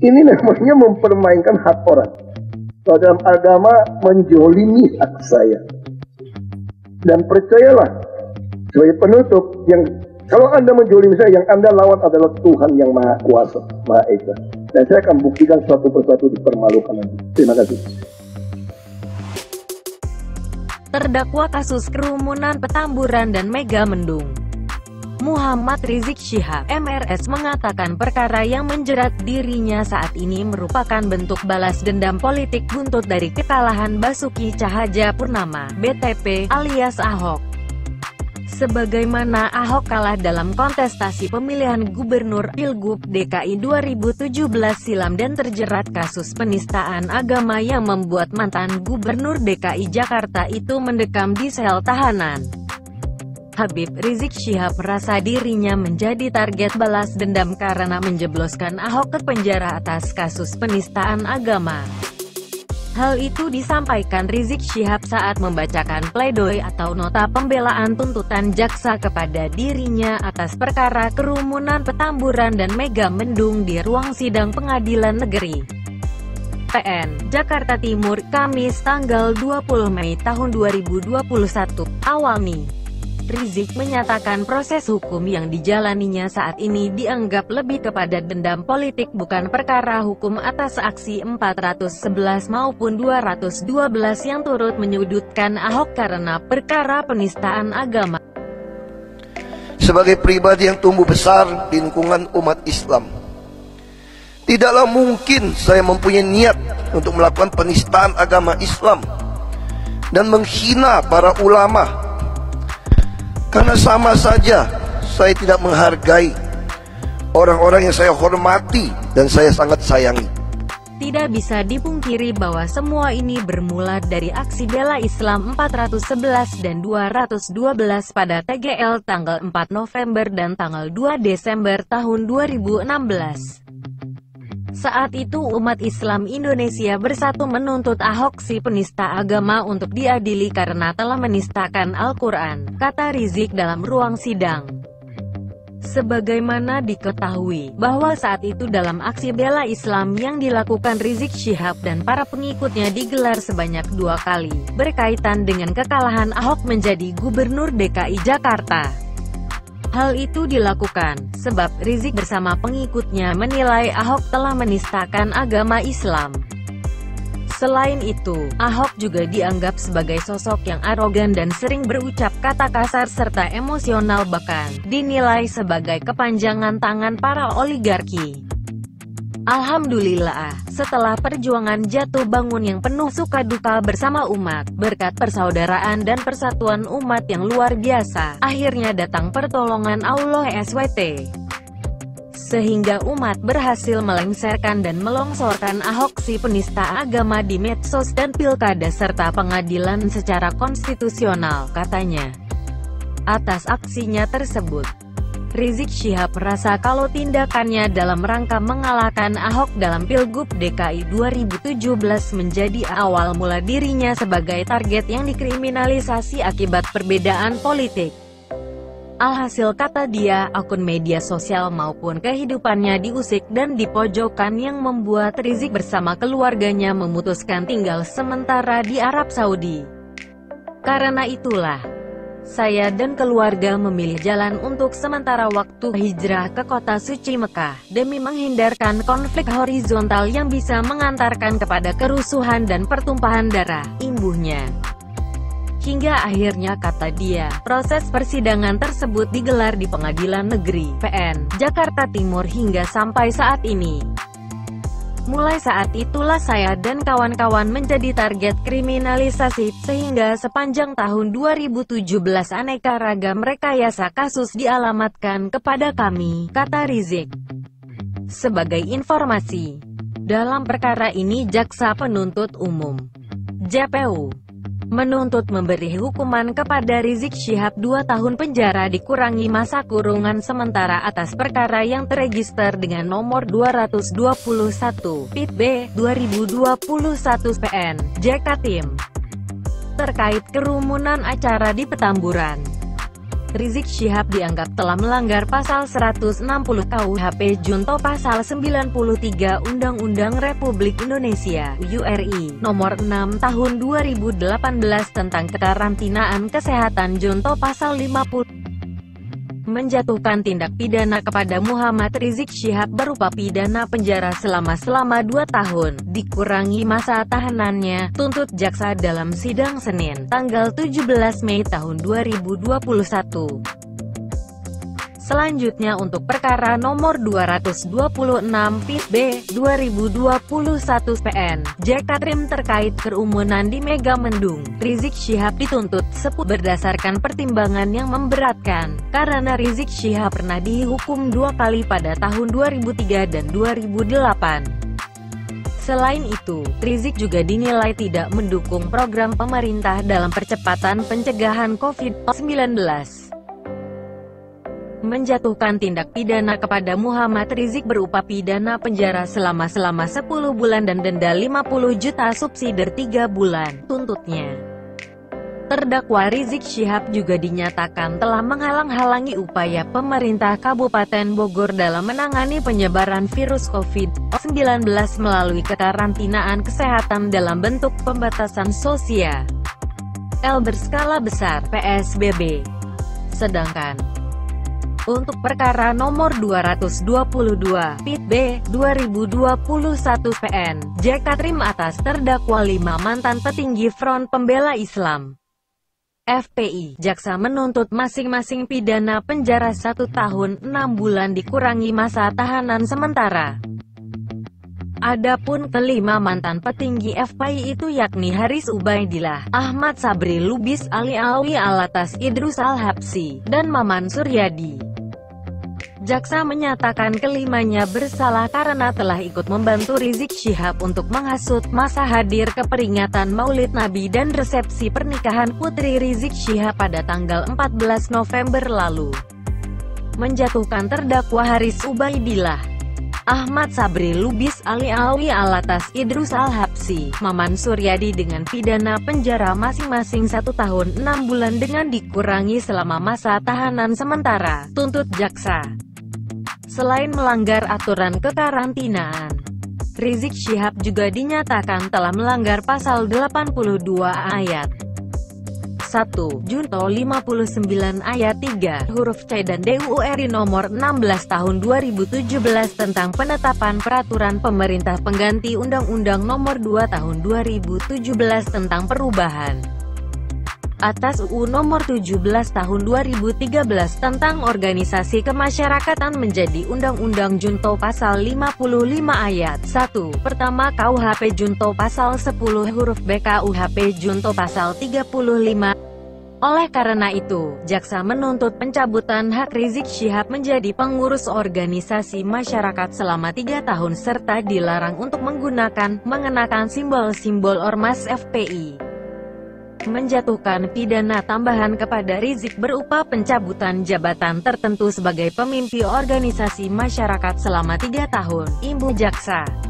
Ini namanya mempermainkan hak orang. Kalau dalam agama menjolimi hak saya. Dan percayalah, sebagai penutup, yang kalau Anda menjolimi saya, yang Anda lawan adalah Tuhan yang Maha Kuasa, Maha Esa. Dan saya akan buktikan satu persatu dipermalukan nanti. Terima kasih. Terdakwa kasus kerumunan Petamburan dan Mega Mendung, Muhammad Rizik Syihab, MRS, mengatakan perkara yang menjerat dirinya saat ini merupakan bentuk balas dendam politik buntut dari kekalahan Basuki Cahayapurnama, BTP, alias Ahok. Sebagaimana Ahok kalah dalam kontestasi pemilihan gubernur Pilgub DKI 2017 silam dan terjerat kasus penistaan agama yang membuat mantan gubernur DKI Jakarta itu mendekam di sel tahanan. Habib Rizik Syihab merasa dirinya menjadi target balas dendam karena menjebloskan Ahok ke penjara atas kasus penistaan agama. Hal itu disampaikan Rizik Syihab saat membacakan pledoi atau nota pembelaan tuntutan jaksa kepada dirinya atas perkara kerumunan Petamburan dan Mega Mendung di ruang sidang Pengadilan Negeri PN, Jakarta Timur, Kamis tanggal 20 Mei tahun 2021. Awalnya Rizik menyatakan proses hukum yang dijalaninya saat ini dianggap lebih kepada dendam politik bukan perkara hukum atas aksi 411 maupun 212 yang turut menyudutkan Ahok karena perkara penistaan agama. Sebagai pribadi yang tumbuh besar di lingkungan umat Islam, tidaklah mungkin saya mempunyai niat untuk melakukan penistaan agama Islam dan menghina para ulama. Karena sama saja saya tidak menghargai orang-orang yang saya hormati dan saya sangat sayangi. Tidak bisa dipungkiri bahwa semua ini bermula dari aksi bela Islam 411 dan 212 pada TGL tanggal 4 November dan tanggal 2 Desember tahun 2016. Saat itu umat Islam Indonesia bersatu menuntut Ahok si penista agama untuk diadili karena telah menistakan Al-Quran, kata Rizik dalam ruang sidang. Sebagaimana diketahui, bahwa saat itu dalam aksi bela Islam yang dilakukan Rizik Syihab dan para pengikutnya digelar sebanyak 2 kali, berkaitan dengan kekalahan Ahok menjadi Gubernur DKI Jakarta. Hal itu dilakukan sebab Rizik bersama pengikutnya menilai Ahok telah menistakan agama Islam. Selain itu, Ahok juga dianggap sebagai sosok yang arogan dan sering berucap kata kasar serta emosional, bahkan dinilai sebagai kepanjangan tangan para oligarki. Alhamdulillah, setelah perjuangan jatuh bangun yang penuh suka duka bersama umat, berkat persaudaraan dan persatuan umat yang luar biasa, akhirnya datang pertolongan Allah SWT. Sehingga umat berhasil melengsarkan dan melongsorkan Ahok si penista agama di medsos dan pilkada serta pengadilan secara konstitusional, katanya. Atas aksinya tersebut, Rizik Syihab merasa kalau tindakannya dalam rangka mengalahkan Ahok dalam Pilgub DKI 2017 menjadi awal mula dirinya sebagai target yang dikriminalisasi akibat perbedaan politik. Alhasil, kata dia, akun media sosial maupun kehidupannya diusik dan dipojokkan yang membuat Rizik bersama keluarganya memutuskan tinggal sementara di Arab Saudi. Karena itulah, saya dan keluarga memilih jalan untuk sementara waktu hijrah ke kota suci Mekah, demi menghindarkan konflik horizontal yang bisa mengantarkan kepada kerusuhan dan pertumpahan darah, imbuhnya. Hingga akhirnya, kata dia, proses persidangan tersebut digelar di Pengadilan Negeri PN, Jakarta Timur hingga sampai saat ini. Mulai saat itulah saya dan kawan-kawan menjadi target kriminalisasi, sehingga sepanjang tahun 2017 aneka ragam rekayasa kasus dialamatkan kepada kami, kata Rizik. Sebagai informasi, dalam perkara ini Jaksa Penuntut Umum (JPU) menuntut memberi hukuman kepada Rizik Syihab 2 tahun penjara dikurangi masa kurungan sementara atas perkara yang terregister dengan nomor 221 PIT B 2021 PN Jakarta Tim terkait kerumunan acara di Petamburan. Rizik Syihab dianggap telah melanggar pasal 160 KUHP junto pasal 93 Undang-Undang Republik Indonesia (URI) nomor 6 tahun 2018 tentang kekarantinaan kesehatan junto pasal 50 menjatuhkan tindak pidana kepada Muhammad Rizik Syihab berupa pidana penjara selama 2 tahun, dikurangi masa tahanannya, tuntut jaksa dalam sidang Senin, tanggal 17 Mei tahun 2021. Selanjutnya untuk perkara nomor 226 PIB 2021 PN Jakatrim terkait kerumunan di Megamendung, Rizik Syihab dituntut 10 berdasarkan pertimbangan yang memberatkan, karena Rizik Syihab pernah dihukum 2 kali pada tahun 2003 dan 2008. Selain itu, Rizik juga dinilai tidak mendukung program pemerintah dalam percepatan pencegahan COVID-19. Menjatuhkan tindak pidana kepada Muhammad Rizik berupa pidana penjara selama 10 bulan dan denda 50 juta subsidi 3 bulan, tuntutnya. Terdakwa Rizik Syihab juga dinyatakan telah menghalang-halangi upaya pemerintah Kabupaten Bogor dalam menangani penyebaran virus COVID-19 melalui kekarantinaan kesehatan dalam bentuk pembatasan sosial berskala besar (PSBB). Sedangkan untuk perkara nomor 222 PIB 2021 PN Jakatrim atas terdakwa 5 mantan petinggi Front Pembela Islam (FPI), jaksa menuntut masing-masing pidana penjara 1 tahun 6 bulan dikurangi masa tahanan sementara. Adapun kelima mantan petinggi FPI itu yakni Haris Ubaidillah, Ahmad Sabri Lubis, Ali Alwi Alatas, Idrus Al-Habsi, dan Maman Suryadi. Jaksa menyatakan kelimanya bersalah karena telah ikut membantu Rizik Syihab untuk menghasut masa hadir ke peringatan Maulid Nabi dan resepsi pernikahan putri Rizik Syihab pada tanggal 14 November lalu. Menjatuhkan terdakwa Haris Ubaidillah, Ahmad Sabri Lubis, Ali Alwi Alatas, Idrus Al-Habsi, Maman Suryadi dengan pidana penjara masing-masing 1 tahun 6 bulan dengan dikurangi selama masa tahanan sementara, tuntut jaksa. Selain melanggar aturan kekarantinaan, Rizik Syihab juga dinyatakan telah melanggar pasal 82 ayat 1, junto 59 ayat 3, huruf C dan DURI nomor 16 tahun 2017 tentang penetapan peraturan pemerintah pengganti Undang-Undang nomor 2 tahun 2017 tentang perubahan atas UU nomor 17 tahun 2013 tentang organisasi kemasyarakatan menjadi Undang-Undang Junto pasal 55 ayat 1, pertama KUHP Junto pasal 10 huruf B KUHP Junto pasal 35. Oleh karena itu, jaksa menuntut pencabutan hak Rizik Syihab menjadi pengurus organisasi masyarakat selama 3 tahun serta dilarang untuk mengenakan simbol-simbol ormas FPI. Menjatuhkan pidana tambahan kepada Rizik berupa pencabutan jabatan tertentu sebagai pemimpin organisasi masyarakat selama 3 tahun, imbu jaksa.